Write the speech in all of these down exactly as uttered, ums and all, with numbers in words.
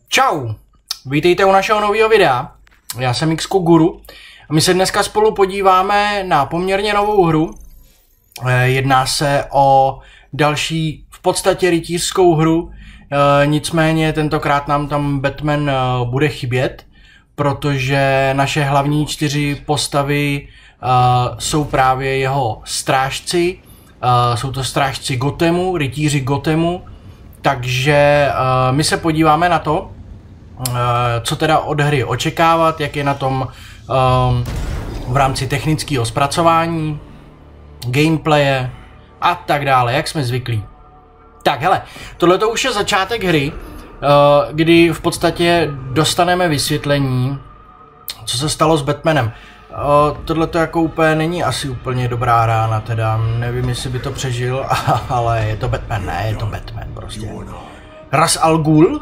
Čau, vítejte u našeho nového videa, já jsem Xkoguru a my se dneska spolu podíváme na poměrně novou hru. Jedná se o další v podstatě rytířskou hru, nicméně tentokrát nám tam Batman bude chybět, protože naše hlavní čtyři postavy jsou právě jeho strážci, jsou to strážci Gothamu, rytíři Gothamu, takže my se podíváme na to, co teda od hry očekávat, jak je na tom um, v rámci technického zpracování, gameplaye a tak dále, jak jsme zvyklí. Tak hele, tohle už je začátek hry, uh, kdy v podstatě dostaneme vysvětlení, co se stalo s Batmanem. Uh, tohle to jako úplně není asi úplně dobrá rána, teda nevím, jestli by to přežil, ale je to Batman, ne, je to Batman prostě. Ra's al Ghul?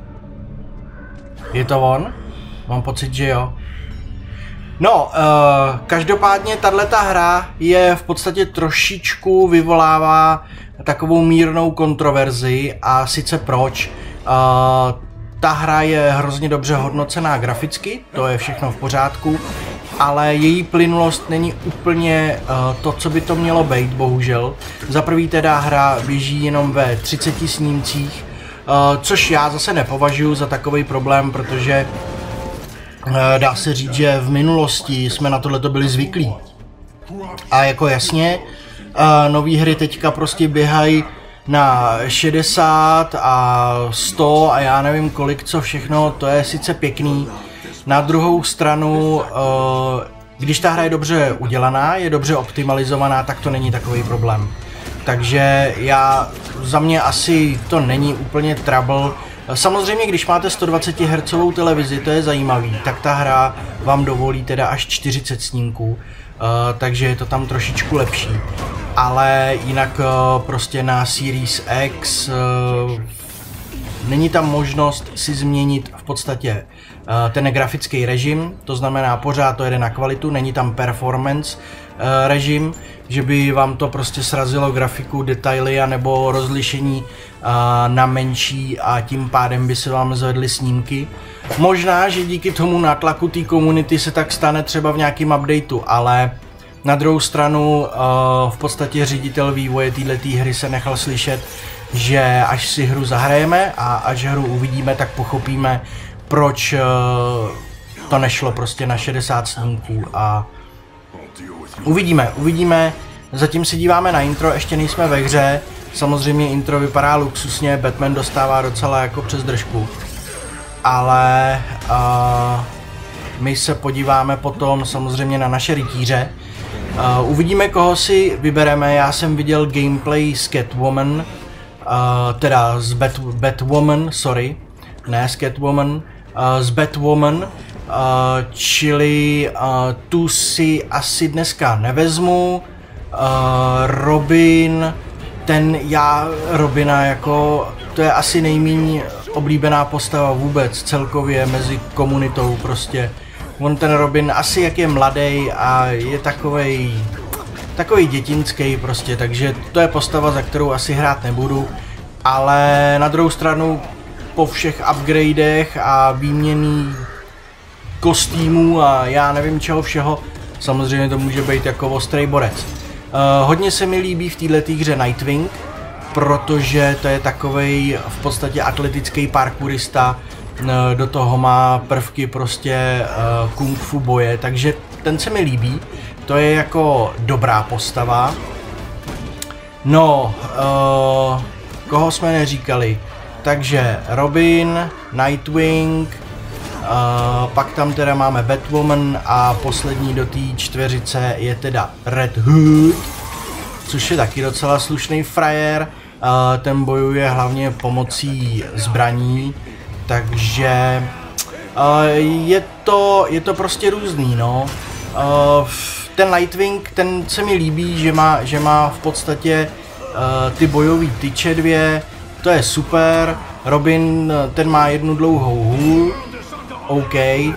Je to on? Mám pocit, že jo. No, uh, každopádně tato hra je v podstatě trošičku vyvolává takovou mírnou kontroverzi, a sice proč. Uh, ta hra je hrozně dobře hodnocená graficky, to je všechno v pořádku, ale její plynulost není úplně uh, to, co by to mělo být, bohužel. Za prvý teda hra běží jenom ve třiceti snímcích, Uh, což já zase nepovažuji za takový problém, protože uh, dá se říct, že v minulosti jsme na tohleto byli zvyklí. A jako jasně, uh, nový hry teďka prostě běhají na šedesát a sto a já nevím kolik, co všechno, to je sice pěkný. Na druhou stranu, uh, když ta hra je dobře udělaná, je dobře optimalizovaná, tak to není takový problém. Takže já, za mě asi to není úplně trouble. Samozřejmě, když máte sto dvacet hertzovou televizi, to je zajímavý, tak ta hra vám dovolí teda až čtyřicet snímků, uh, takže je to tam trošičku lepší. Ale jinak uh, prostě na Series X uh, není tam možnost si změnit v podstatě uh, ten grafický režim, to znamená pořád to jede na kvalitu, není tam performance uh, režim, že by vám to prostě srazilo grafiku, detaily a nebo rozlišení uh, na menší a tím pádem by se vám zvedly snímky. Možná, že díky tomu nátlaku té komunity se tak stane třeba v nějakém updateu, ale na druhou stranu uh, v podstatě ředitel vývoje této hry se nechal slyšet, že až si hru zahrajeme a až hru uvidíme, tak pochopíme, proč uh, to nešlo prostě na šedesát snímků a uvidíme, uvidíme, zatím se díváme na intro, ještě nejsme ve hře, samozřejmě intro vypadá luxusně, Batman dostává docela jako přes držku, ale uh, my se podíváme potom samozřejmě na naše rytíře, uh, uvidíme, koho si vybereme. Já jsem viděl gameplay s Catwoman, uh, teda s Bat Batwoman, sorry, ne s Catwoman, uh, s Batwoman, Uh, čili uh, tu si asi dneska nevezmu. uh, Robin, ten já Robina jako, to je asi nejméně oblíbená postava vůbec celkově mezi komunitou prostě. On ten Robin asi jak je mladý a je takovej, takovej dětinský prostě, takže to je postava, za kterou asi hrát nebudu. Ale na druhou stranu po všech upgradech a výměný kostýmů a já nevím čeho všeho, samozřejmě to může být jako ostrý borec. Uh, hodně se mi líbí v této hře Nightwing, protože to je takovej v podstatě atletický parkourista, uh, do toho má prvky prostě uh, kung fu boje, takže ten se mi líbí, to je jako dobrá postava. No, uh, koho jsme neříkali, takže Robin, Nightwing, Uh, pak tam teda máme Batwoman a poslední do té čtveřice je teda Red Hood, což je taky docela slušný frajer, uh, ten bojuje hlavně pomocí zbraní, takže uh, je, to, je to prostě různý, no. Uh, ten Nightwing, ten se mi líbí, že má, že má v podstatě uh, ty bojové tyče dvě, to je super. Robin, ten má jednu dlouhou hůl, OK, uh,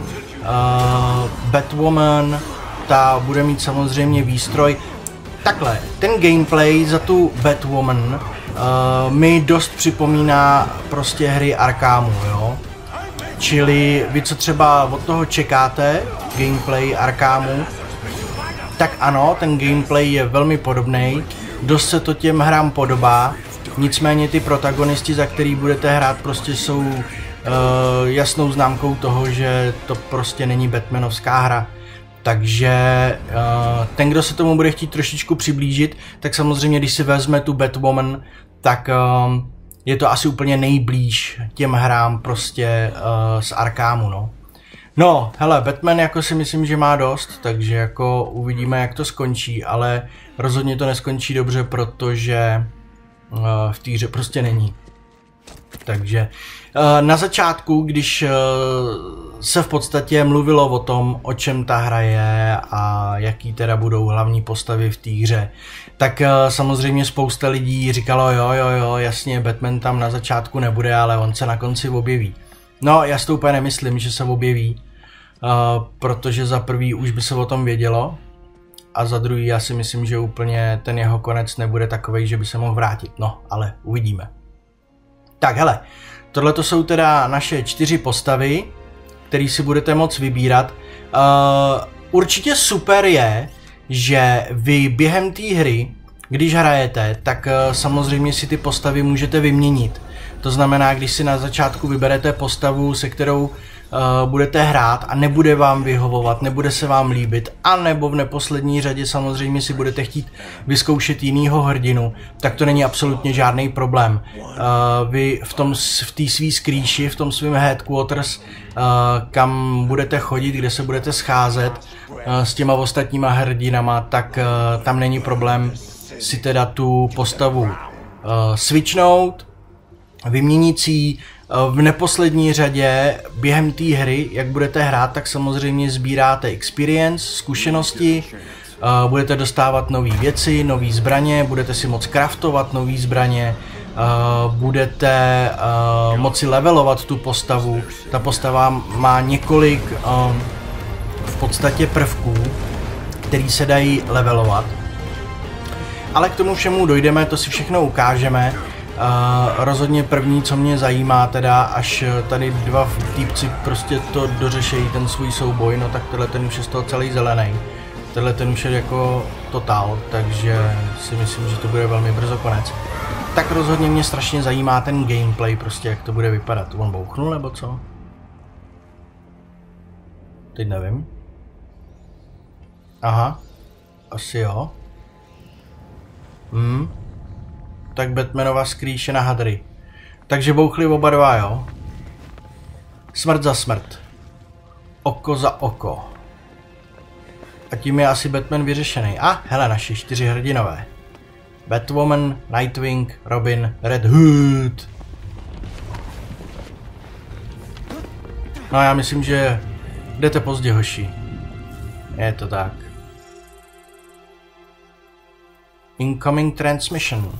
Batwoman, ta bude mít samozřejmě výstroj. Takhle, ten gameplay za tu Batwoman uh, mi dost připomíná prostě hry Arkhamu, jo. Čili vy, co třeba od toho čekáte, gameplay Arkhamu, tak ano, ten gameplay je velmi podobný, dost se to těm hrám podobá, nicméně ty protagonisti, za který budete hrát, prostě jsou uh, jasnou známkou toho, že to prostě není Batmanovská hra. Takže uh, ten, kdo se tomu bude chtít trošičku přiblížit, tak samozřejmě, když si vezme tu Batwoman, tak uh, je to asi úplně nejblíž těm hrám prostě uh, z Arkhamu, no. No, hele, Batman jako si myslím, že má dost, takže jako uvidíme, jak to skončí, ale rozhodně to neskončí dobře, protože uh, v té hře prostě není. Takže uh, na začátku, když uh, se v podstatě mluvilo o tom, o čem ta hra je a jaký teda budou hlavní postavy v té hře, tak uh, samozřejmě spousta lidí říkalo, jo, jo, jo, jasně, Batman tam na začátku nebude, ale on se na konci objeví. No, já si to úplně nemyslím, že se objeví, uh, protože za prvý už by se o tom vědělo a za druhý já si myslím, že úplně ten jeho konec nebude takovej, že by se mohl vrátit. No, ale uvidíme. Tak hele, tohle to jsou teda naše čtyři postavy, které si budete moct vybírat. Uh, určitě super je, že vy během té hry, když hrajete, tak uh, samozřejmě si ty postavy můžete vyměnit. To znamená, když si na začátku vyberete postavu, se kterou uh, budete hrát a nebude vám vyhovovat, nebude se vám líbit, anebo v neposlední řadě samozřejmě si budete chtít vyzkoušet jinýho hrdinu, tak to není absolutně žádný problém. Uh, vy v tom, v té svý skrýši, v tom svém headquarters, uh, kam budete chodit, kde se budete scházet uh, s těma ostatníma hrdinama, tak uh, tam není problém si teda tu postavu uh, switchnout, vyměnit si v neposlední řadě během té hry, jak budete hrát, tak samozřejmě sbíráte experience, zkušenosti, budete dostávat nové věci, nové zbraně, budete si moct craftovat nové zbraně, budete moci levelovat tu postavu. Ta postava má několik v podstatě prvků, který se dají levelovat. Ale k tomu všemu dojdeme, to si všechno ukážeme. Uh, rozhodně první, co mě zajímá, teda až tady dva týpci prostě to dořešejí, ten svůj souboj, no tak tenhle ten už je z toho celý zelený. Tenhle ten už je jako totál, takže si myslím, že to bude velmi brzo konec. Tak rozhodně mě strašně zajímá ten gameplay, prostě jak to bude vypadat. On bouchnul nebo co? Teď nevím. Aha, asi jo. Hmm. Tak Batmanova skrýše na hadry. Takže bouchli oba dva, jo? Smrt za smrt. Oko za oko. A tím je asi Batman vyřešený. A hele, naši čtyři hrdinové. Batwoman, Nightwing, Robin, Red Hood. No já myslím, že jdete pozdě, hoši. Je to tak. Incoming transmission.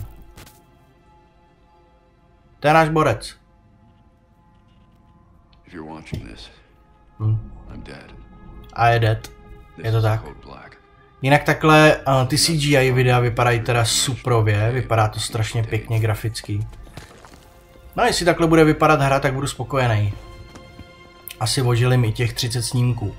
To je náš borec. Hmm. A je dead. Je to tak. Jinak takhle uh, ty C G I videa vypadají teda suprově, vypadá to strašně pěkně graficky. No a jestli takhle bude vypadat hra, tak budu spokojený. Asi ožilím i těch třicet snímků.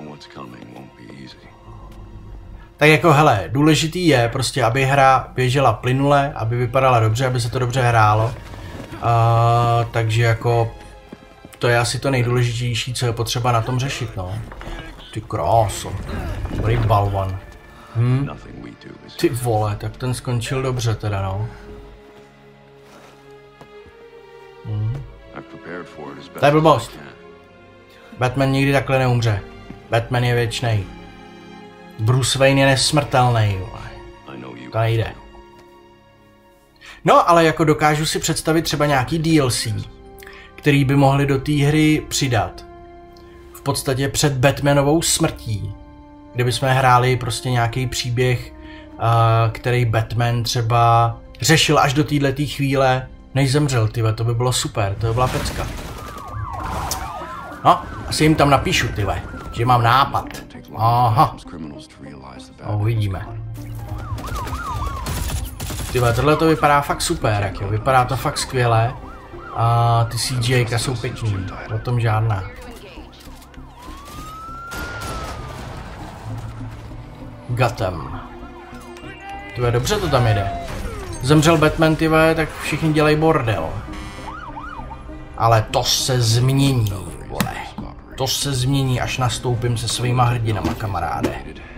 Tak jako hele, důležitý je prostě, aby hra běžela plynule, aby vypadala dobře, aby se to dobře hrálo. Uh, takže jako to je asi to nejdůležitější, co je potřeba na tom řešit, no. Ty kráso, dobrý balvan. Hm? Ty vole, tak ten skončil dobře teda, no. Hm. To je blbost. Batman nikdy takhle neumře. Batman je věčnej. Bruce Wayne je nesmrtelný. To nejde. No, ale jako dokážu si představit třeba nějaký D L C, který by mohli do té hry přidat. V podstatě před Batmanovou smrtí, kde bychom hráli prostě nějaký příběh, uh, který Batman třeba řešil až do této chvíle, než zemřel, tyhle, to by bylo super, to by byla pecka. No, asi jim tam napíšu, tyhle, že mám nápad. Aha. No, uvidíme. Tyhle, tohle to vypadá fakt super, jak jo, vypadá to fakt skvěle. A ty C G I jsou pěkný, o tom žádná. Gotham. Tyve, dobře to tam jede. Zemřel Batman, tyve, tak všichni dělají bordel. Ale to se změní, vole. To se změní, až nastoupím se svýma hrdinama, kamaráde.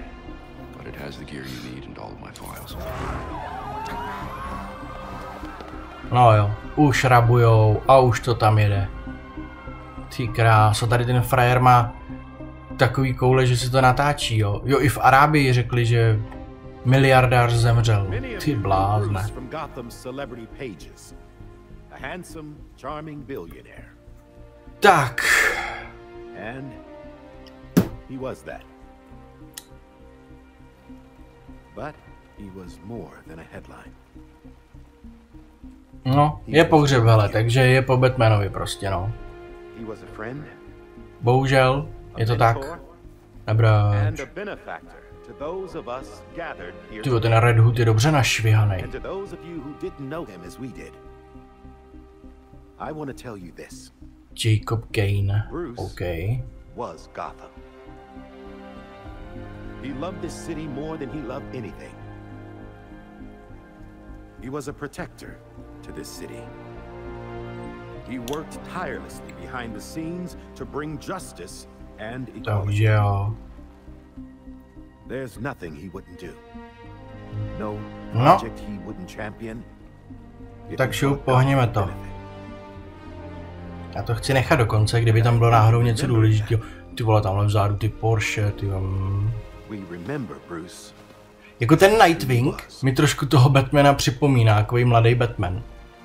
No jo, už rabujou a už to tam jede. Ty kráso, tady ten frajer má takový koule, že se to natáčí, jo. Jo, i v Arábii řekli, že miliardář zemřel. Ty blázne. Tak. No, je pohřeb, hele, takže je po Batmanovi prostě, no. Bohužel, je to tak. Nebráč. Tyjo, ten Red Hood je dobře našvihanej. Jacob Kane, OK. He loved this city more than he loved anything. He was a protector to this city. He worked tirelessly behind the scenes to bring justice and equality. There's nothing he wouldn't do. No project he wouldn't champion. Tak šup, pohneme to. Já to chci nechat do konce, kdyby tam bylo náhodou něco důležitého. Ty vole, tamhle vzadu ty Porsche, ty um... Jako ten Nightwing mi trošku toho Batmana připomíná, takový mladý Batman.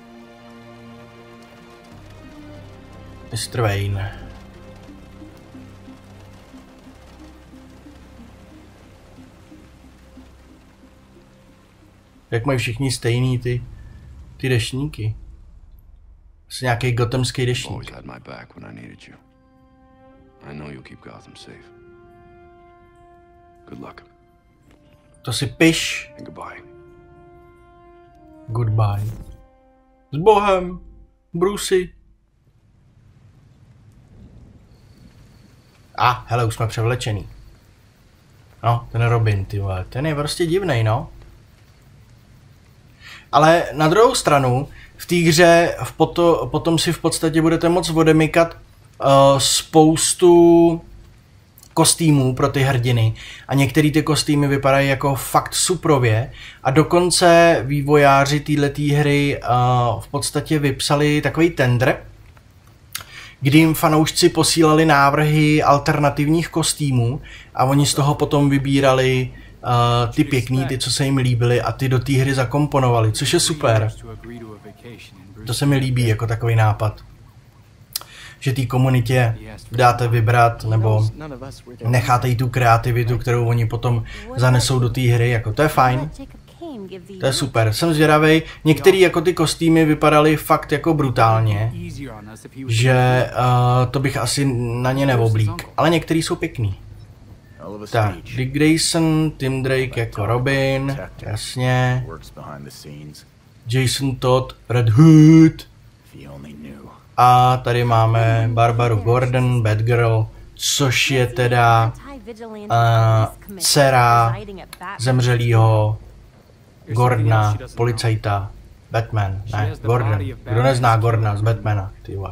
mister Wayne. Jak mají všichni stejný ty, ty deštníky. Asi nějaký gothamský deštník. To si piš. Goodbye. S Bohem, Brucey. A, ah, hele, už jsme převlečený. No, ten Robin, ty vole, ten je prostě divnej, no. Ale na druhou stranu, v té hře v poto, potom si v podstatě budete moct odemykat uh, spoustu kostýmů pro ty hrdiny a některé ty kostýmy vypadají jako fakt suprově a dokonce vývojáři této hry uh, v podstatě vypsali takový tender, kdy jim fanoušci posílali návrhy alternativních kostýmů a oni z toho potom vybírali uh, ty pěkný, ty, co se jim líbily a ty do té hry zakomponovali, což je super. To se mi líbí jako takový nápad. Že té komunitě dáte vybrat nebo necháte jí tu kreativitu, kterou oni potom zanesou do té hry, jako to je fajn. To je super, jsem zvědavej. Některý jako ty kostýmy vypadaly fakt jako brutálně, že uh, to bych asi na ně neoblík, ale některý jsou pěkný. Tak, Dick Grayson, Tim Drake jako Robin, jasně. Jason Todd, Red Hood. A tady máme Barbaru Gordon, Batgirl, což je teda uh, dcera zemřelýho Gordona, policajta, Batman, ne, Gordon. Kdo nezná Gordona z Batmana, ty vole.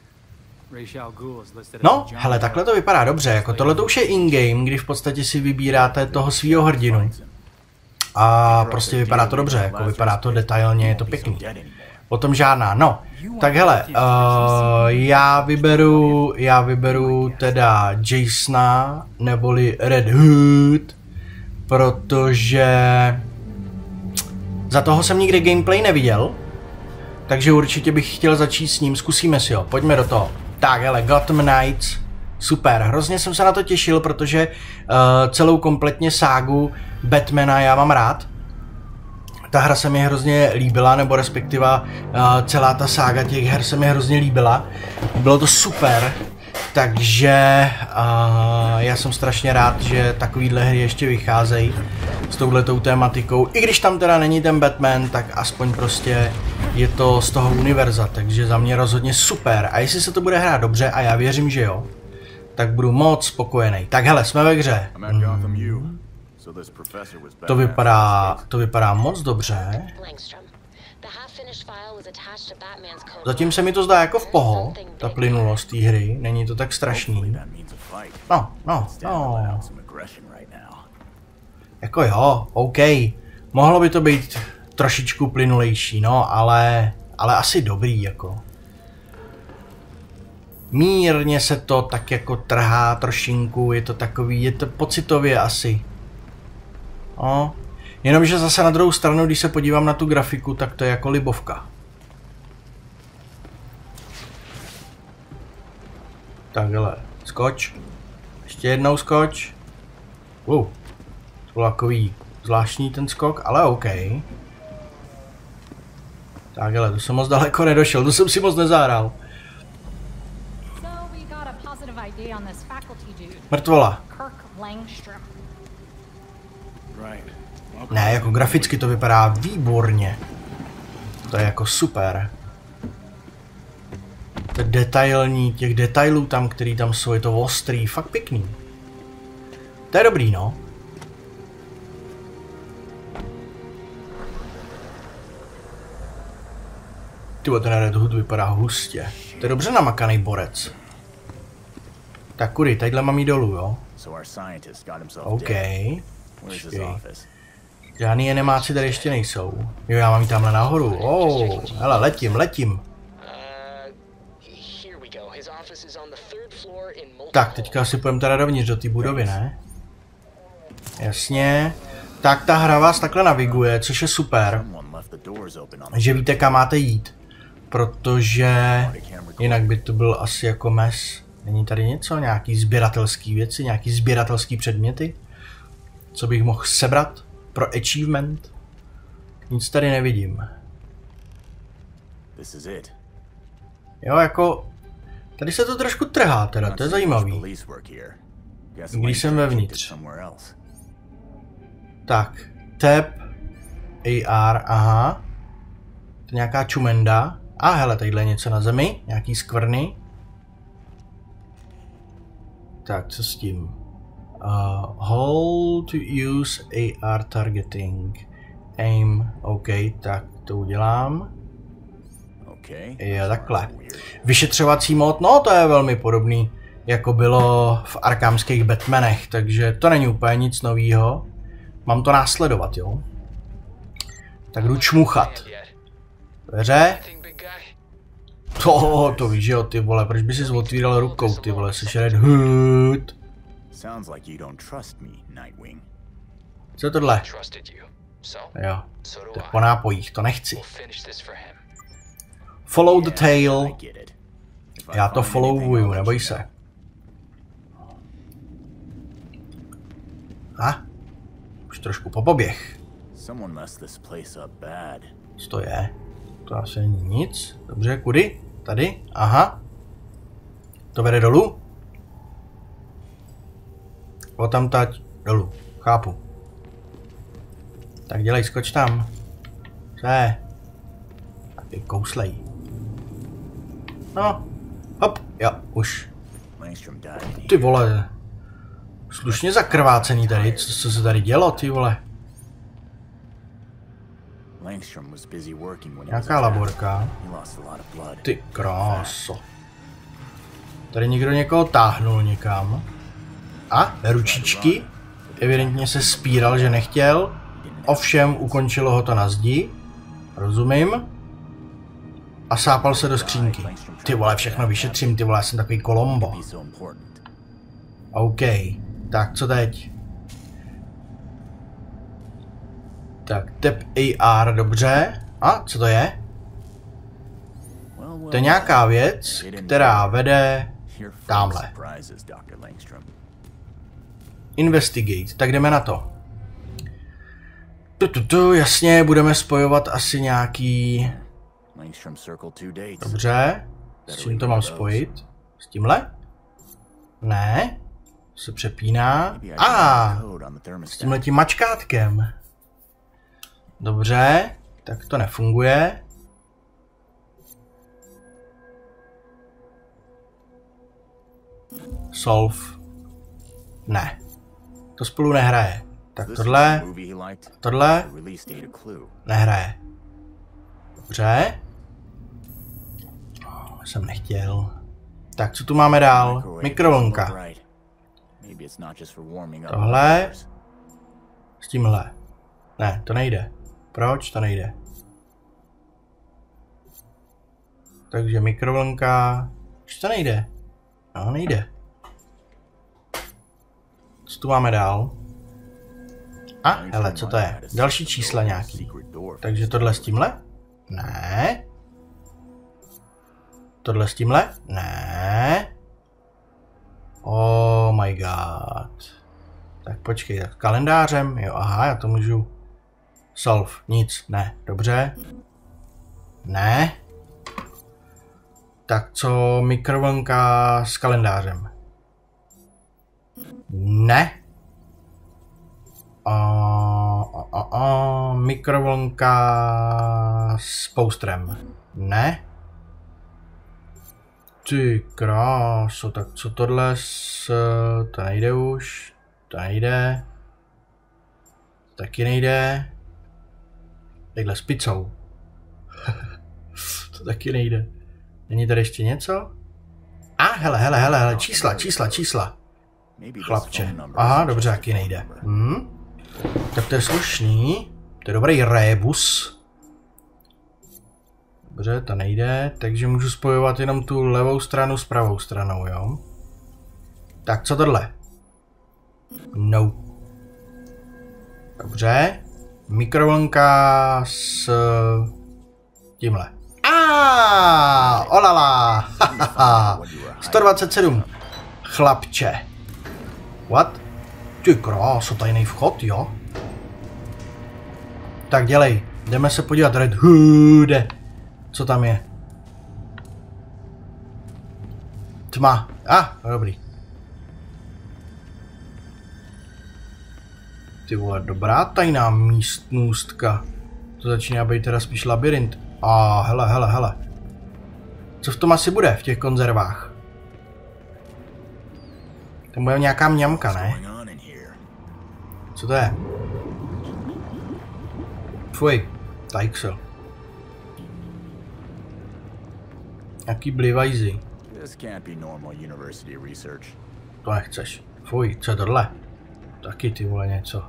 No, hele, takhle to vypadá dobře, jako tohle to už je in-game, kdy v podstatě si vybíráte toho svýho hrdinu. A prostě vypadá to dobře, jako vypadá to detailně, je to pěkný. O tom žádná, no. Tak hele, uh, já vyberu, já vyberu teda Jasona, neboli Red Hood, protože za toho jsem nikdy gameplay neviděl, takže určitě bych chtěl začít s ním, zkusíme si ho, pojďme do toho. Tak hele, Gotham Knights, super, hrozně jsem se na to těšil, protože uh, celou kompletně ságu Batmana já mám rád. Ta hra se mi hrozně líbila, nebo respektive uh, celá ta sága těch her se mi hrozně líbila. Bylo to super, takže uh, já jsem strašně rád, že takovýhle hry ještě vycházejí s touhletou tématikou. I když tam teda není ten Batman, tak aspoň prostě je to z toho univerza, takže za mě rozhodně super. A jestli se to bude hrát dobře, a já věřím, že jo, tak budu moc spokojený. Tak hele, jsme ve hře. Hmm. To vypadá, to vypadá moc dobře. Zatím se mi to zdá jako v poho, ta plynulost té hry, není to tak strašný. No, no, no. Jako jo, OK. Mohlo by to být trošičku plynulejší, no, ale, ale asi dobrý, jako. Mírně se to tak jako trhá trošinku, je to takový, je to pocitově asi. No, jenomže zase na druhou stranu, když se podívám na tu grafiku, tak to je jako libovka. Takhle, skoč. Ještě jednou skoč. Uh, to byl takový zvláštní ten skok, ale OK. Takhle, to jsem moc daleko nedošel, to jsem si moc nezahrál. Mrtvola. Ne, jako graficky to vypadá výborně. To je jako super. To je detailní, těch detailů tam, který tam jsou, je to ostrý, fakt pěkný. To je dobrý, no. Tyvo, ten Red Hood vypadá hustě. To je dobře namakaný borec. Tak kudy, tadyhle mám jít dolů, jo? OK. Počkej. Žádný enemáci tady ještě nejsou. Jo, já mám jít tamhle nahoru. Oh, hele, letím, letím. Tak, teďka si půjdeme teda dovnitř do té budovy, ne? Jasně. Tak ta hra vás takhle naviguje, což je super. Že víte, kam máte jít. Protože jinak by to byl asi jako mes. Není tady něco? Nějaký sběratelský věci? Nějaký sběratelský předměty? Co bych mohl sebrat pro achievement? Nic tady nevidím. Jo, jako... Tady se to trošku trhá teda, to je zajímavý. Když jsem vevnitř. Tak, tab, A R, aha. To je nějaká čumenda. A hele, tadyhle je něco na zemi, nějaký skvrny. Tak, co s tím? Uh, hold to use A R targeting. Aim, OK, tak to udělám. Jo, takhle. Vyšetřovací mód, no to je velmi podobný, jako bylo v arkámských Batmanech, takže to není úplně nic novýho. Mám to následovat, jo? Tak jdu čmuchat. Dveře? To, to víš, jo, ty vole, proč by si otvíral rukou, ty vole, jsi Red Hood. Co je tohle? Jo, to je po nápojích, to nechci. Follow the tail. Já to followuju, neboj se. A? Už trošku popoběh. Co to je? To asi není nic. Dobře, kudy? Tady? Aha. To vede dolů? O tam tať dolů. Chápu. Tak dělej, skoč tam. Co je? Taky kouslej. No. Hop. Jo, už. Ty vole. Slušně zakrvácený tady. Co, co se tady dělo, ty vole? Nějaká laborka. Ty kráso. Tady někdo někoho táhnul někam. A ručičky. Evidentně se spíral, že nechtěl. Ovšem ukončilo ho to na zdi. Rozumím. A sápal se do skřínky. Ty vole, všechno vyšetřím, ty vole, já jsem takový Colombo. OK. Tak, co teď? Tak, tap A R, dobře. A, co to je? To je nějaká věc, která vede tamhle. Investigate, tak jdeme na to. Tu, tu, tu, jasně, budeme spojovat asi nějaký... Dobře. S čím to mám spojit? S tímhle? Ne. Se přepíná. A, ah, s tímhletím mačkátkem. Dobře. Tak to nefunguje. solve. Ne. To spolu nehraje. Tak tohle. Tohle. Nehraje. Dobře. Oh, jsem nechtěl. Tak co tu máme dál? Mikrovlnka. Tohle. S tímhle. Ne, to nejde. Proč to nejde? Takže mikrovlnka. Proč to nejde? No, nejde. Co tu máme dál? A, hele, co to je? Další čísla nějaký. Takže tohle s tímhle? Ne. Tohle s tímhle? Ne. Oh my god. Tak počkej, tak kalendářem? Jo, aha, já to můžu... Solve, nic, ne, dobře. Ne. Tak co mikrovlnka s kalendářem? Ne. A, a, a, a, mikrovlnka s poustrem. Ne. Ty kráso, tak co tohle s... To nejde už. To nejde. Taky nejde. Takhle s pizzou. To taky nejde. Není tady ještě něco? A hele, hele, hele, hele, čísla, čísla, čísla. Chlapče. Aha, dobře, taky nejde. Hm? Tak to je slušný. To je dobrý rébus. Dobře, to nejde, takže můžu spojovat jenom tu levou stranu s pravou stranou, jo? Tak co tohle? No. Dobře. Mikrovlnka s tímhle. A, olala, hahaha, sto dvacet sedm. Chlapče. What? Ty kráso, tajný vchod, jo? Tak dělej, jdeme se podívat, Red Hoode. Co tam je? Tma. A, ah, dobrý. Ty vole, dobrá tajná místnostka. To začíná být teda spíš labirint. A ah, hele, hele, hele. Co v tom asi bude, v těch konzervách? Tam bude nějaká mňamka, ne? Co to je? Fuj, tajksel. Jaký blivajzy. To nechceš. Fuj, co je tohle? Taky ty vole něco.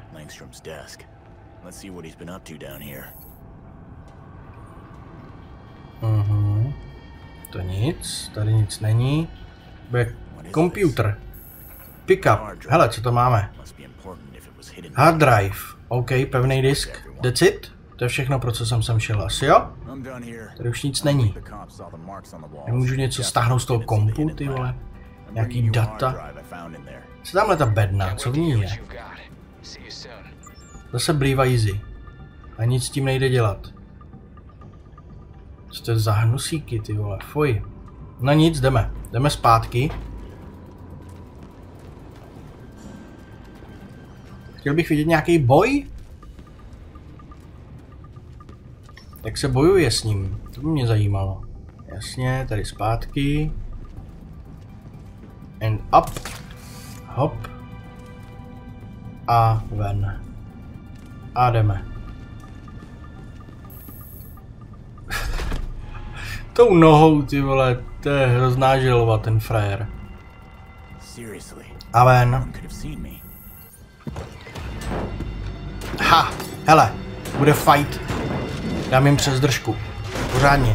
Mhm. To nic, tady nic není. Bude computer. Pickup. Hele, co to máme? Hard drive. OK, pevný disk. That's it? To je všechno, pro co jsem sem šel. Asi jo? Tady už nic není. Nemůžu něco stáhnout z toho kompu, ty vole? Nějaký data? Co tamhle ta bedna? Co v ní je? Zase blívajzy. A nic s tím nejde dělat. Co to je za hnusíky, ty vole? Fuj. No nic, jdeme. Jdeme zpátky. Chtěl bych vidět nějaký boj? Jak se bojuje s ním? To by mě zajímalo. Jasně, tady zpátky. And up. Hop. A ven. A jdeme. Tou nohou, ty vole, to je hrozná želva, ten frajer. A ven. Ha, hele, bude fight. Dám jim přes držku. Pořádně.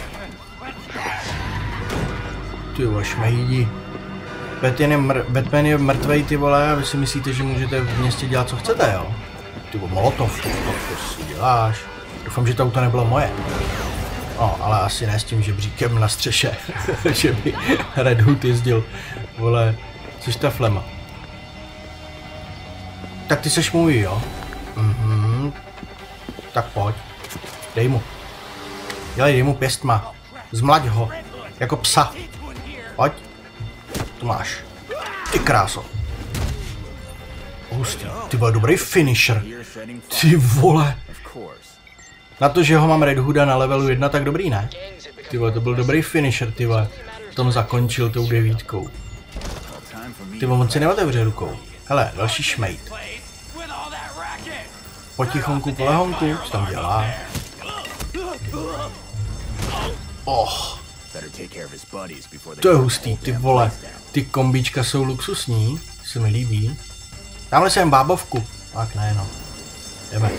Ty vole, šmejdi. Batman je, mr Batman je mrtvej, ty vole, a vy si myslíte, že můžete v městě dělat, co chcete, jo? Ty vole, molotov, to, to si děláš. Doufám, že to auto nebylo moje. No, ale asi ne s tím žebříkem na střeše, že by Red Hood jezdil, vole, což ta flema. Tak ty seš můj, jo? Mhm. Tak pojď. Dej mu. Dělej, dej mu pěstma. Zmlaď ho. Jako psa. Pojď. Tu máš. Ty kráso. Hustý. Ty vole, dobrý finisher. Ty vole. Na to, že ho mám Red Hooda na levelu jedna, tak dobrý, ne? Ty vole, to byl dobrý finisher, ty vole. Tom zakončil tou devítkou. Ty on si neotevře rukou. Hele, další šmejt. Potichonku, polehonku, co tam dělá? Oh. To je hustý, ty vole. Ty kombíčka jsou luxusní, se mi líbí. Tamhle jsem bábovku. Tak ne, no. Jdeme.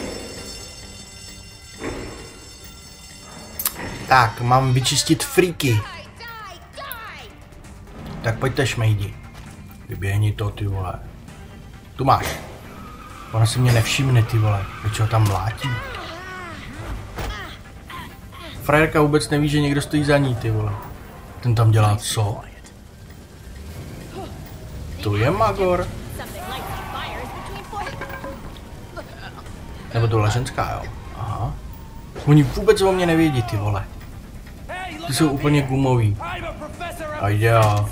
Tak, mám vyčistit freaky. Tak pojďte, šmejdi. Vyběhni to, ty vole. Tu máš. Ona si mě nevšimne, ty vole. Proč ho tam mlátí? Frajerka vůbec neví, že někdo stojí za ní, ty vole. Ten tam dělá co? To je Magor. Nebo tohle ženská, jo? Aha. Oni vůbec o mě nevědí, ty vole. Ty jsou úplně gumoví. A jo.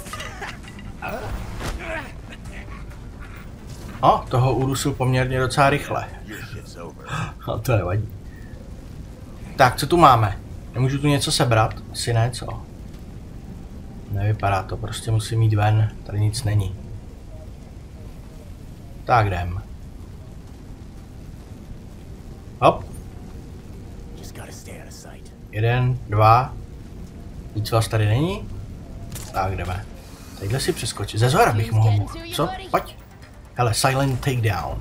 A toho udusil poměrně docela rychle. A to nevadí. Tak, co tu máme? Nemůžu tu něco sebrat? Asi ne, co? Nevypadá to, prostě musím jít ven. Tady nic není. Tak jdem. Hop. Jeden, dva. Víc vás tady není? Tak jdeme. Tadyhle si přeskočit. Ze zhora bych mohl. Co? Pojď. Hele, silent takedown.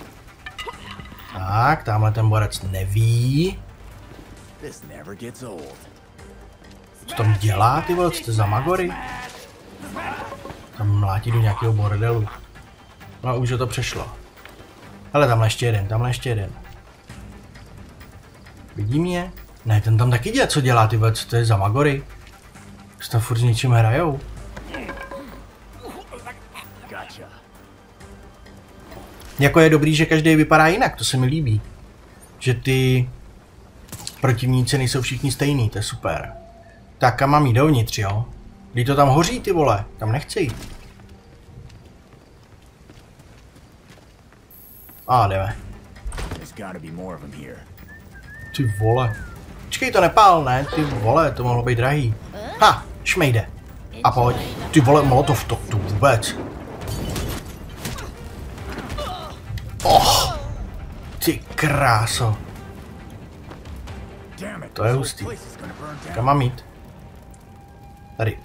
Tak, tamhle ten borec neví. Co tam dělá, ty vole, co jste za Magory? Tam mlátí do nějakého bordelu. No už to přešlo. Hele, tamhle ještě jeden, tamhle ještě jeden. Vidí mě? Ne, ten tam taky dělá, co dělá, ty vole, co to je za Magory? Co tam furt s něčím hrajou? Jako je dobrý, že každý vypadá jinak, to se mi líbí. Že ty protivníci nejsou všichni stejný, to je super. Tak a mám jít dovnitř, jo? Když to tam hoří, ty vole, tam nechci jít. A jdeme. Ty vole. Počkej, to nepál, ne? Ty vole, to mohlo být drahý. Ha, šmejde. A pojď. Ty vole, molotov to tu vůbec. Oh, ty kráso. To je hustý. Kam mám jít? Tady.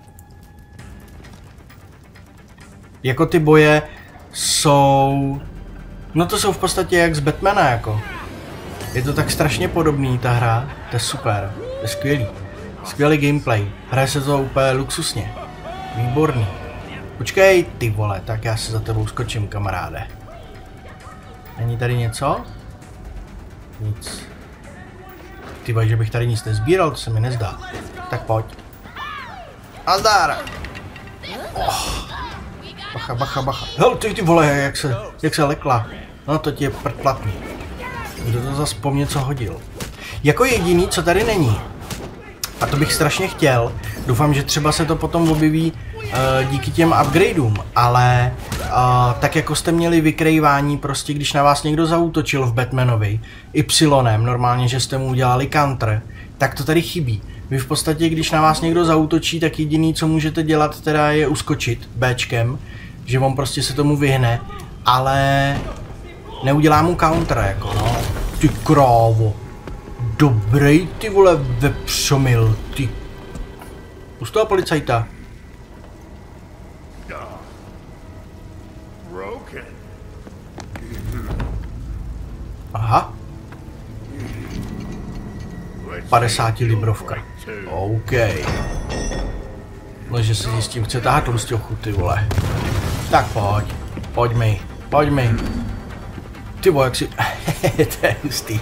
Jako ty boje jsou... No to jsou v podstatě jak z Batmana, jako. Je to tak strašně podobný, ta hra. To je super. To je skvělý. Skvělý gameplay. Hraje se to úplně luxusně. Výborný. Počkej, ty vole, tak já se za tebou skočím, kamaráde. Není tady něco? Nic. Ty vole, že bych tady nic nezbíral, to se mi nezdá. Tak pojď. Azdar! Oh. Bacha, bacha, bacha. Hel, ty, ty vole, jak se, jak se lekla. No to ti je prtplatný. Kdo to zase po mně co hodil? Jako jediný, co tady není. A to bych strašně chtěl. Doufám, že třeba se to potom objeví uh, díky těm upgradeům. Ale uh, tak jako jste měli vykrejvání, prostě když na vás někdo zaútočil v Batmanovi, Y, normálně, že jste mu udělali counter, tak to tady chybí. Vy v podstatě, když na vás někdo zaútočí, tak jediný, co můžete dělat, teda je uskočit Bčkem, že on prostě se tomu vyhne, ale neudělá mu counter, jako no. Ty krávo. Dobrý, ty vole, vepřomil, ty. Už toho policajta. Aha. padesát librovka. OK. No, že se s tím chce tahat lustěchu, ty vole. Tak pojď. Pojď mi. Pojď mi. Ty vole, jak si... to je hustý.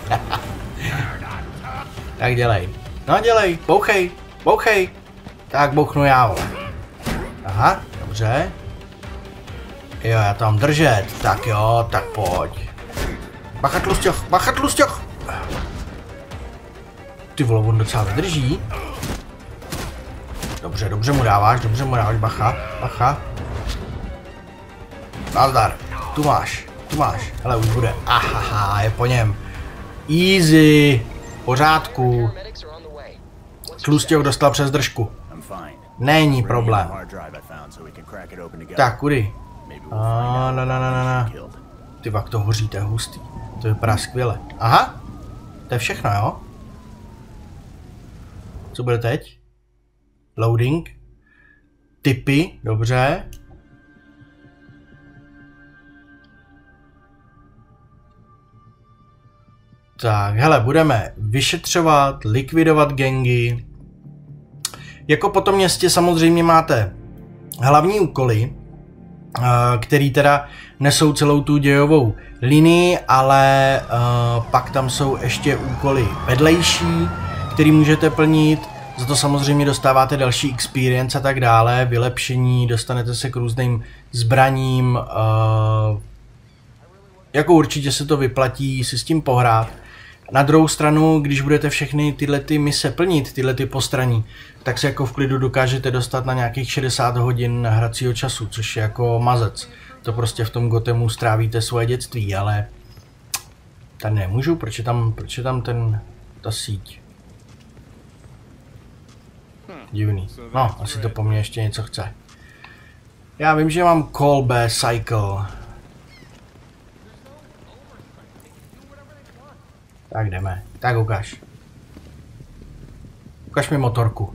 Tak dělej. No dělej. Bouchej. Bouchej. Tak bouchnu já, vole. Aha, dobře. Jo, já tam držet. Tak jo, tak pojď. Bacha tlustěch. Bacha tlustěch. Ty vole, on docela vydrží. Dobře, dobře mu dáváš, dobře mu dáváš, bacha, bacha. Nazdar, tu máš, tu máš, hele, už bude. Ahaha, je po něm. Easy, v pořádku. Tlustěch dostal přes držku. Není problém. Tak, kudy? A, na, na, na, na, na. Ty vak, to hoří, to je hustý. To vypadá skvěle. Aha, to je všechno, jo? Co bude teď? Loading. Tipy, dobře. Tak, hele, budeme vyšetřovat, likvidovat gangy. Jako po tom městě samozřejmě máte hlavní úkoly, který teda nesou celou tu dějovou linii, ale uh, pak tam jsou ještě úkoly vedlejší, který můžete plnit. Za to samozřejmě dostáváte další experience a tak dále, vylepšení, dostanete se k různým zbraním. Uh, jako určitě se to vyplatí si s tím pohrát. Na druhou stranu, když budete všechny tyhle ty mise plnit, tyhle ty postraní, tak se jako v klidu dokážete dostat na nějakých šedesát hodin hracího času, což je jako mazec. To prostě v tom Gothemu strávíte svoje dětství, ale tady nemůžu, proč je tam, proč je tam ten, ta síť? Divný. No, asi to po mně ještě něco chce. Já vím, že mám Kolbe Cycle. Tak jdeme. Tak ukaž. Ukaž mi motorku.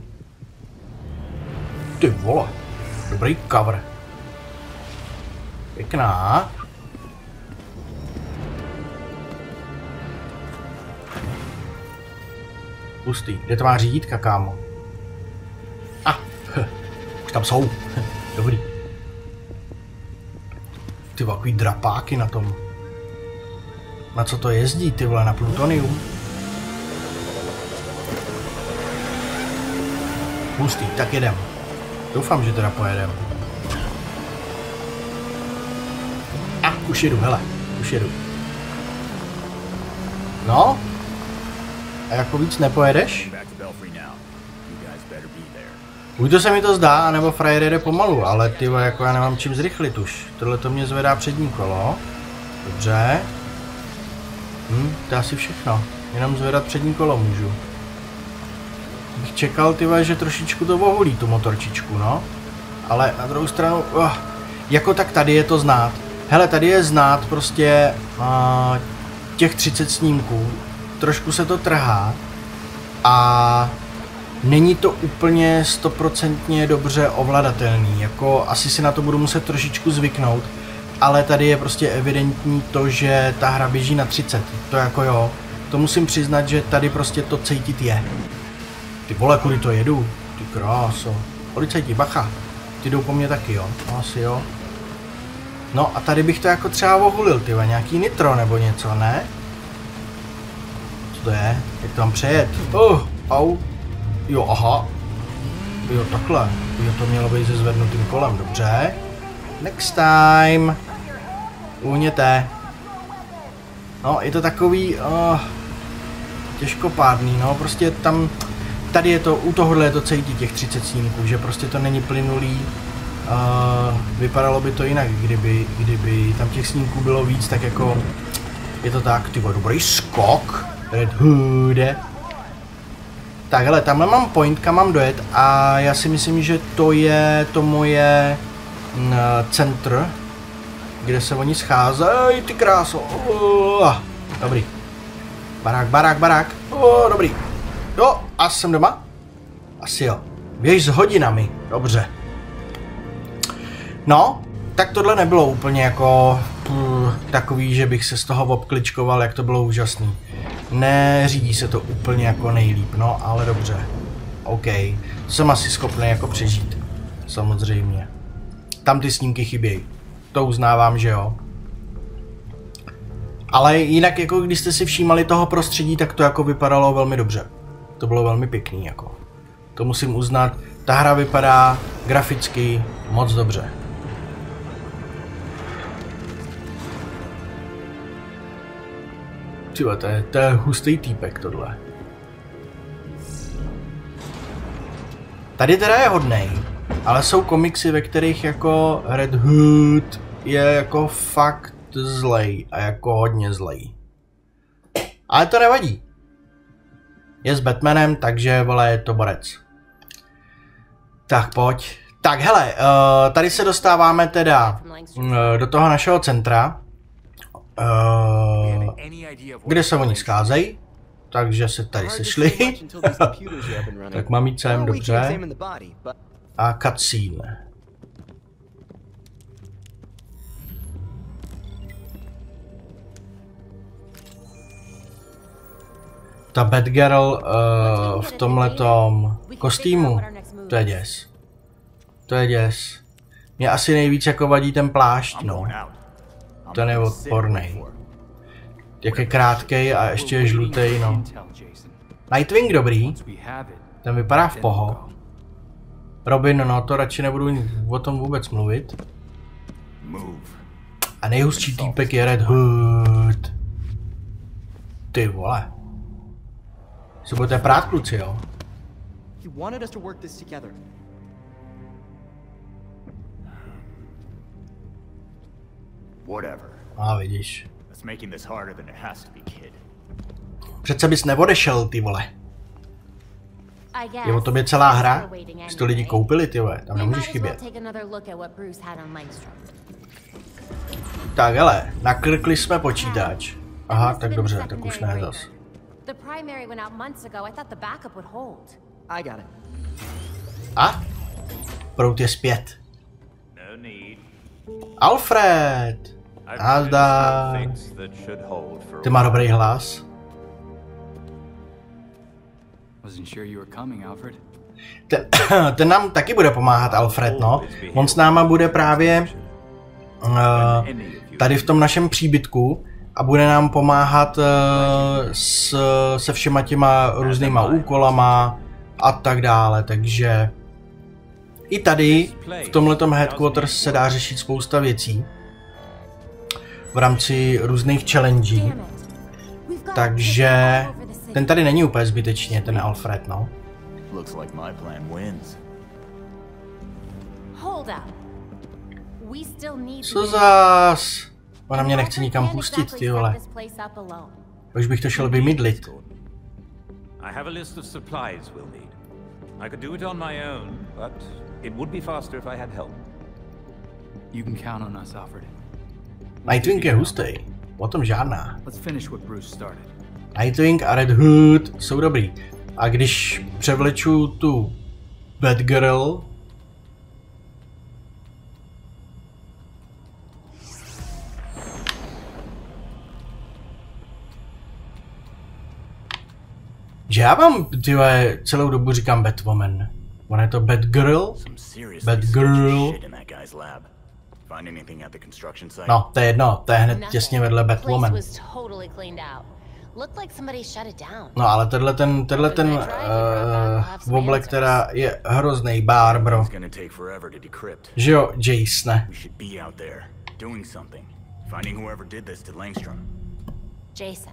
Ty vole. Dobrý cover. Pěkná. Pustý. Kde to má řídítka, kámo? A, ah, už tam jsou. Dobrý. Ty takový drapáky na tom. Na co to jezdí, ty vole, na plutonium? Pustý, tak jedem. Doufám, že teda pojedem. A, už jedu, hele, už jedu. No? A jako víc nepojedeš? Buď to se mi to zdá, anebo frajer jede pomalu, ale ty vole, jako já nemám čím zrychlit už. Tohle to mě zvedá přední kolo. Dobře. Hm, to je asi všechno. Jenom zvedat přední kolo můžu. Bych čekal, ty vole, že trošičku to oholí, tu motorčičku, no. Ale na druhou stranu, oh, jako tak tady je to znát. Hele, tady je znát prostě uh, těch třicet snímků. Trošku se to trhá. A není to úplně stoprocentně dobře ovladatelný. Jako asi si na to budu muset trošičku zvyknout. Ale tady je prostě evidentní to, že ta hra běží na třicet. To jako jo. To musím přiznat, že tady prostě to cítit je. Ty vole, kudy to jedu? Ty kráso. Policajti, bacha. Ty jdou po mně taky, jo? No asi jo. No a tady bych to jako třeba ohulil, tyhle, nějaký nitro nebo něco, ne? Co to je? Jak to mám přejet? Oh, au. Jo, aha. Jo, takhle. Jo, to mělo být se zvednutým kolem, dobře. Next time. Uhněte. No, je to takový uh, těžkopádný, no, prostě tam, tady je to, u tohohle je to cítit těch třicet snímků, že prostě to není plynulý. Uh, vypadalo by to jinak, kdyby, kdyby tam těch snímků bylo víc, tak jako je to tak, ty vole, dobrý skok. Red Hood. Tak hele, tamhle mám point, kam mám dojet a já si myslím, že to je to moje uh, centr, kde se oni scházejí, ty kráso. Uh, dobrý. Barák, barák, barák. Uh, dobrý. Jo, a jsem doma? Asi jo. Běž s hodinami. Dobře. No, tak tohle nebylo úplně jako půl, takový, že bych se z toho obkličkoval, jak to bylo úžasný. Neřídí se to úplně jako nejlíp, no, ale dobře. OK, to jsem asi schopný jako přežít. Samozřejmě. Tam ty snímky chybějí. To uznávám, že jo. Ale jinak, jako když jste si všímali toho prostředí, tak to jako vypadalo velmi dobře. To bylo velmi pěkný, jako. To musím uznat. Ta hra vypadá graficky moc dobře. Tyhle, to je, to je hustý týpek tohle. Tady teda je hodnej, ale jsou komiksy, ve kterých jako Red Hood je jako fakt zlej a jako hodně zlej. Ale to nevadí. Je s Batmanem, takže vole, je to borec. Tak pojď. Tak hele, uh, tady se dostáváme teda uh, do toho našeho centra, uh, kde se oni scházejí, takže se tady sešli. Tak mám jít sem, dobře. A cutscene. Ta Batgirl uh, v tomhletom kostýmu, to je děs. To je děs. Mě asi nejvíc jako vadí ten plášť, no. Ten je odpornej. Jak je krátkej a ještě je žlutej, no. Nightwing dobrý. Ten vypadá v poho. Robin, no to radši nebudu o tom vůbec mluvit. A nejhustší týpek je Red Hood. Ty vole. Se budete prát, kluci, jo? A vidíš. Přece bys neodešel, ty vole. Je o tobě celá hra? Si to lidi koupili, ty vole, tam nemůžeš chybět. Tak hele, nakrkli jsme počítač. Aha, tak dobře, tak už ne zas. A? Prout je zpět. Alfred! Nazdar. Ty má dobrý hlas. Ten, ten nám taky bude pomáhat, Alfred, no. On s náma bude právě uh, tady v tom našem příbytku a bude nám pomáhat uh, s, se všema těma různýma úkolama a tak dále, takže i tady v tomhletom headquarters se dá řešit spousta věcí v rámci různých challengí, takže ten tady není úplně zbytečně, ten Alfred, no. Co zás? Ona mě nechce nikam pustit, ty vole. Už bych to šel vymydlit. I could do it on my own, but it would be faster if I had help. You can count on us, Alfred. Nightwing je hustý, o tom žádná. Let's finish what Bruce started. Nightwing a Red Hood jsou dobrý. A když převleču tu Batgirl, že já vám, tyhle, celou dobu říkám Batwoman. Ona je to Batgirl? Batgirl. No, to je jedno, to je hned těsně vedle Batwoman. No, ale tenhle ten, tenhle ten uh, oblek teda je hroznej bárbro. Že jo, Jasone. Jason.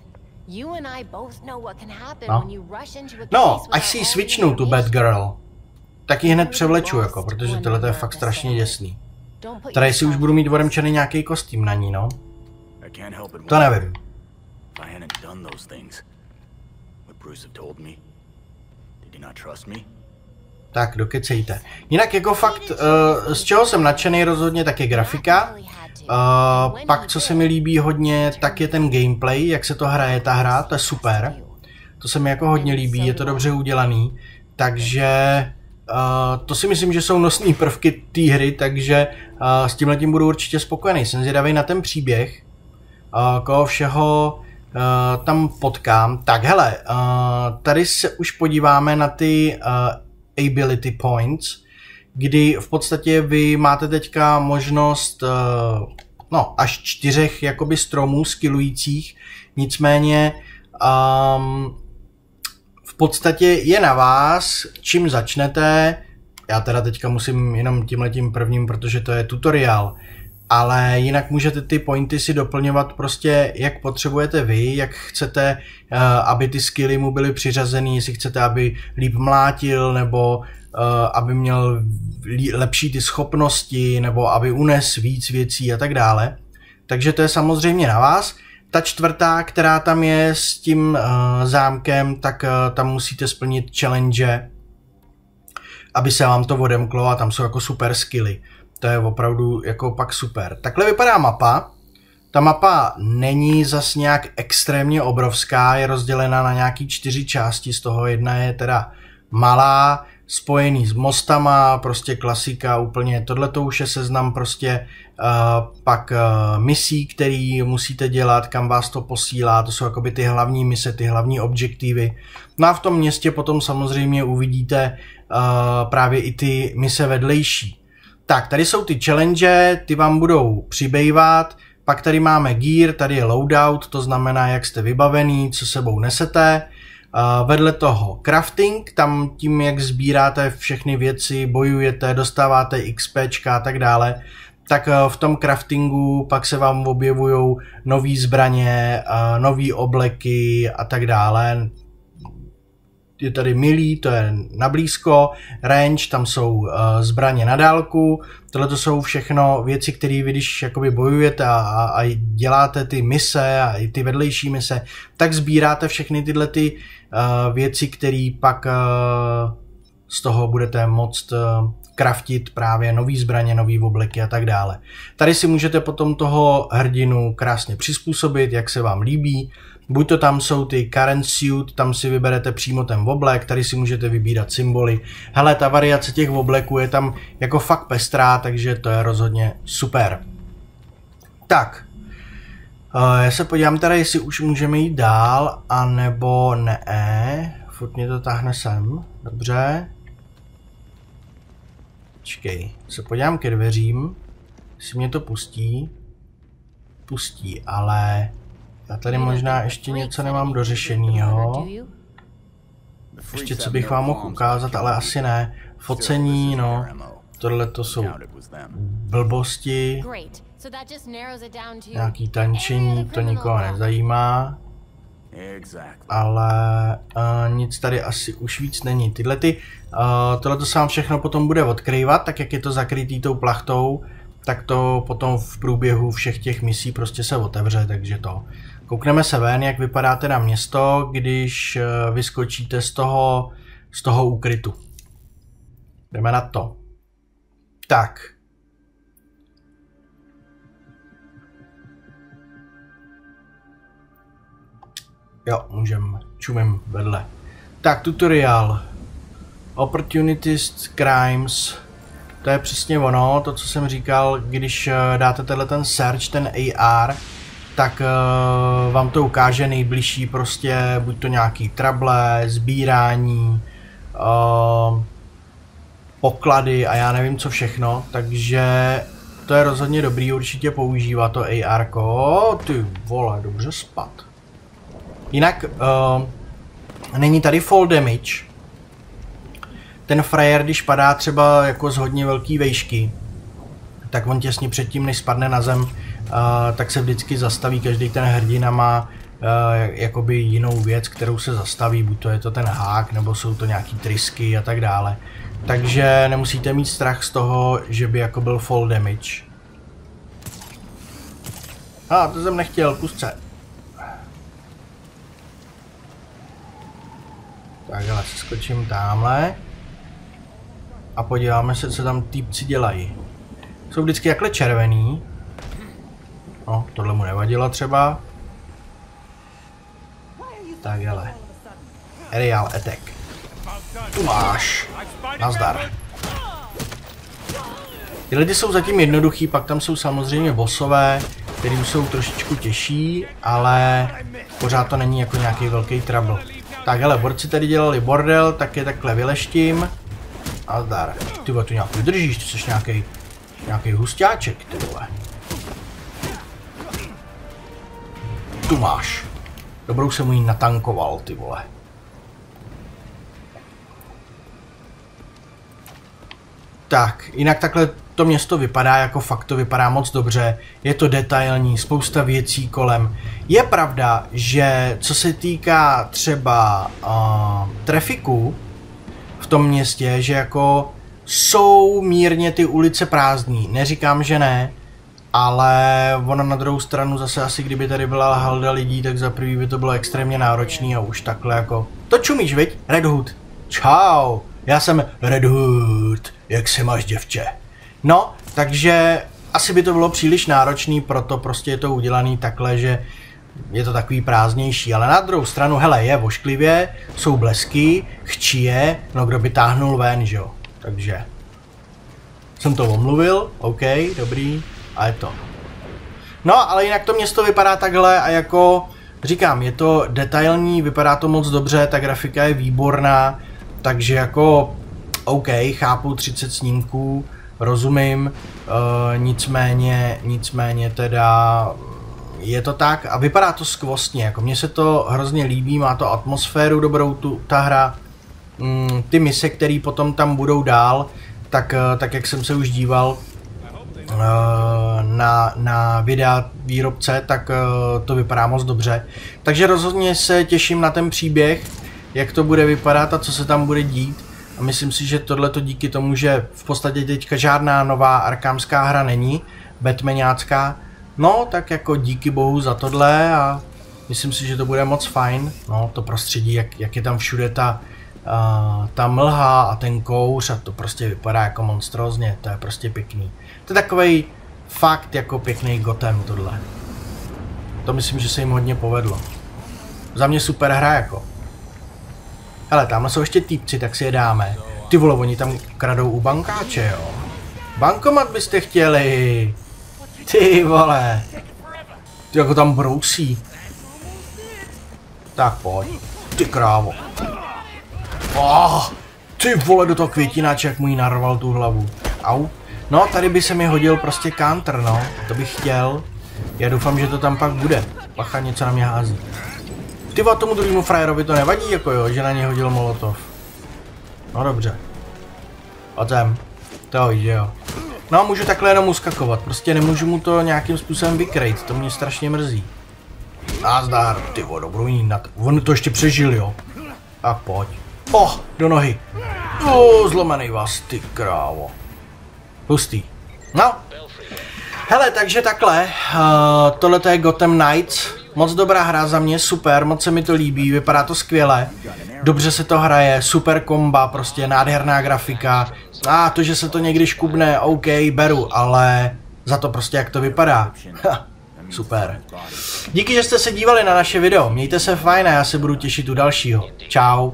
No, no až si ji switchnu, tu Batgirl, tak ji hned převleču, jako, protože tohle je fakt strašně děsný. Tady si už budu mít odemčený nějaký kostým na ní, no. To nevím. Tak, dokecejte. Jinak jako fakt, uh, z čeho jsem nadšený rozhodně, tak je grafika. Uh, pak, co se mi líbí hodně, tak je ten gameplay, jak se to hraje ta hra, to je super. To se mi jako hodně líbí, je to dobře udělaný. Takže uh, to si myslím, že jsou nosné prvky té hry, takže uh, s tímhletím budu určitě spokojený. Jsem zvědavý na ten příběh, uh, koho všeho uh, tam potkám. Tak hele, uh, tady se už podíváme na ty uh, ability points, kdy v podstatě vy máte teďka možnost uh, no, až čtyřech jakoby stromů skillujících, nicméně um, v podstatě je na vás, čím začnete. Já teda teďka musím jenom tímhletím prvním, protože to je tutoriál, ale jinak můžete ty pointy si doplňovat prostě jak potřebujete vy, jak chcete, uh, aby ty skilly mu byly přiřazený, jestli chcete, aby líp mlátil, nebo uh, aby měl lepší ty schopnosti, nebo aby unes víc věcí a tak dále. Takže to je samozřejmě na vás. Ta čtvrtá, která tam je s tím uh, zámkem, tak uh, tam musíte splnit challenge, aby se vám to odemklo a tam jsou jako super skilly. To je opravdu jako pak super. Takhle vypadá mapa. Ta mapa není zas nějak extrémně obrovská, je rozdělena na nějaký čtyři části, z toho jedna je teda malá, spojený s mostama, prostě klasika úplně. Tohle to už je seznam prostě uh, pak uh, misí, který musíte dělat, kam vás to posílá, to jsou jakoby ty hlavní mise, ty hlavní objektivy. No a v tom městě potom samozřejmě uvidíte uh, právě i ty mise vedlejší. Tak, tady jsou ty challenge, ty vám budou přibývat. Pak tady máme gear, tady je loadout, to znamená, jak jste vybavený, co sebou nesete. Uh, vedle toho crafting, tam tím, jak sbíráte všechny věci, bojujete, dostáváte XPčka a tak dále, tak uh, v tom craftingu pak se vám objevují nové zbraně, uh, nové obleky a tak dále. Je tady milí, to je na blízko, range, tam jsou uh, zbraně na dálku, tohle to jsou všechno věci, které vy, když jakoby bojujete a, a děláte ty mise a i ty vedlejší mise, tak sbíráte všechny tyhle ty uh, věci, které pak uh, z toho budete moct uh, craftit právě nový zbraně, nový obleky a tak dále. Tady si můžete potom toho hrdinu krásně přizpůsobit, jak se vám líbí. Buď to tam jsou ty current suit, tam si vyberete přímo ten oblek, tady si můžete vybírat symboly. Hele, ta variace těch obleků je tam jako fakt pestrá, takže to je rozhodně super. Tak, já se podívám teda, jestli už můžeme jít dál, anebo ne. Furt mě to táhne sem, dobře. Počkej, se podívám ke dveřím, jestli mě to pustí. Pustí, ale... Já tady možná ještě něco nemám dořešenýho. Ještě co bych vám mohl ukázat, ale asi ne. Focení, no. Tohle to jsou blbosti. Nějaký tančení, to nikoho nezajímá. Ale uh, nic tady asi už víc není. Tyhle ty, uh, tohle se vám všechno potom bude odkrývat, tak jak je to zakrytý tou plachtou, tak to potom v průběhu všech těch misí prostě se otevře, takže to. Koukneme se ven, jak vypadá teda město, když vyskočíte z toho, z toho úkrytu. Jdeme na to. Tak. Jo, můžeme, čumím vedle. Tak, tutoriál. Opportunities, crimes. To je přesně ono, to, co jsem říkal, když dáte tenhle ten search, ten A R, tak uh, vám to ukáže nejbližší prostě, buď to nějaký trable, sbírání, uh, poklady a já nevím co všechno, takže to je rozhodně dobrý určitě používat to A R ko. Ty vole, dobře spad. Jinak uh, není tady fall damage. Ten frajer, když padá třeba jako z hodně velký vejšky, tak on těsně předtím, než spadne na zem, Uh, tak se vždycky zastaví, každý ten hrdina má uh, jakoby jinou věc, kterou se zastaví, buď to je to ten hák, nebo jsou to nějaký trysky a tak dále. Takže nemusíte mít strach z toho, že by jako byl fall damage. A ah, to jsem nechtěl, pust se. Takhle se skočím tamhle a podíváme se, co tam týpci dělají. Jsou vždycky jakhle červený. No, tohle mu nevadilo třeba. Tak hele. Aerial attack. Tu máš. Nazdar. Ty lidi jsou zatím jednoduchý, pak tam jsou samozřejmě bossové, který jsou trošičku těžší, ale pořád to není jako nějaký velký trouble. Tak hele, borci tady dělali bordel, tak je takhle vyleštím. Nazdar. Ty vole, tu nějak vydržíš, ty jsi nějaký, nějaký husťáček, ty vole. Tu máš. Dobrou jsem mu ji natankoval, ty vole. Tak, jinak takhle to město vypadá, jako fakt to vypadá moc dobře. Je to detailní, spousta věcí kolem. Je pravda, že co se týká třeba uh, trafiku v tom městě, že jako jsou mírně ty ulice prázdný. Neříkám, že ne. Ale ono na druhou stranu zase asi, kdyby tady byla halda lidí, tak za prvý by to bylo extrémně náročný a už takhle jako... To čumíš, viď? Red Hood. Čau. Já jsem Red Hood, jak se máš, děvče? No, takže asi by to bylo příliš náročný, proto prostě je to udělaný takhle, že je to takový prázdnější, ale na druhou stranu, hele, je vošklivě, jsou blesky, chčí je, no kdo by táhnul ven, že jo? Takže jsem to omluvil, OK, dobrý, a je to. No, ale jinak to město vypadá takhle a jako říkám, je to detailní, vypadá to moc dobře, ta grafika je výborná, takže jako OK, chápu třicet snímků, rozumím, uh, nicméně, nicméně teda je to tak a vypadá to skvostně, jako mně se to hrozně líbí, má to atmosféru dobrou tu, ta hra, mm, ty mise, které potom tam budou dál, tak, tak jak jsem se už díval uh, na, na videa výrobce, tak uh, to vypadá moc dobře, takže rozhodně se těším na ten příběh, jak to bude vypadat a co se tam bude dít. A myslím si, že tohleto díky tomu, že v podstatě teďka žádná nová arkámská hra není, batmaňácká, no tak jako díky bohu za tohle a myslím si, že to bude moc fajn. No to prostředí, jak, jak je tam všude ta, uh, ta mlha a ten kouř a to prostě vypadá jako monstrózně, to je prostě pěkný. To je takovej fakt jako pěkný Gotham tohle. To myslím, že se jim hodně povedlo. Za mě super hra jako. Hele, tamhle jsou ještě týpci, tak si je dáme. Ty vole, oni tam kradou u bankáče, jo. Bankomat byste chtěli. Ty vole. Ty jako tam brousí. Tak pojď. Ty krávo. Oh, ty vole, do toho květináče, jak mu jí narval tu hlavu. Au. No, tady by se mi hodil prostě counter, no. To bych chtěl. Já doufám, že to tam pak bude. Pacha něco na mě hází. Ty vole, tomu druhému frajerovi to nevadí, jako jo, že na ně hodil molotov. No dobře. A tam. To že jo. No, můžu takhle jenom uskakovat, prostě nemůžu mu to nějakým způsobem vykrejt, to mě strašně mrzí. Nazdar, ty vole, dobrou nad... On to ještě přežil, jo. Tak pojď. Oh, do nohy. Oh, zlomený vás, ty krávo. Hustý. No. Hele, takže takhle, uh, tohle je Gotham Knights, moc dobrá hra za mě, super, moc se mi to líbí, vypadá to skvěle, dobře se to hraje, super komba, prostě nádherná grafika, a to, že se to někdy škubne, OK, beru, ale za to prostě jak to vypadá, ha, super. Díky, že jste se dívali na naše video, mějte se fajn a já se budu těšit u dalšího, čau.